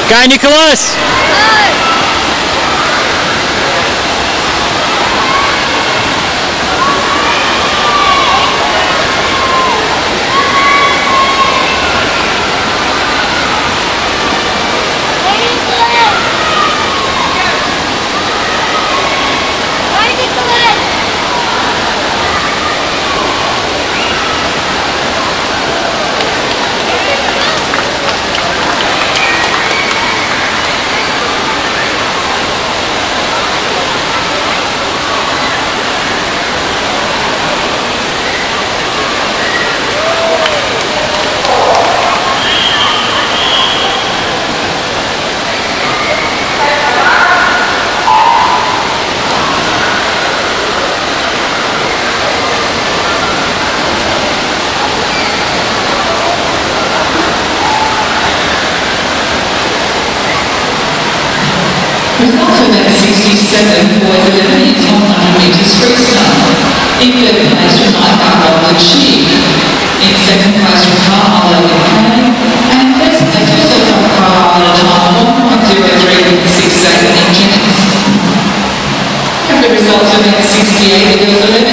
Go, Nicholas! Results of that 67 boys 11 in 100 metres freestyle. In third place from Ursula Carlile. In second place from Carlile and first place Ursula Carlile at a time of 1.0368 inches. And the results of that 68 girls 11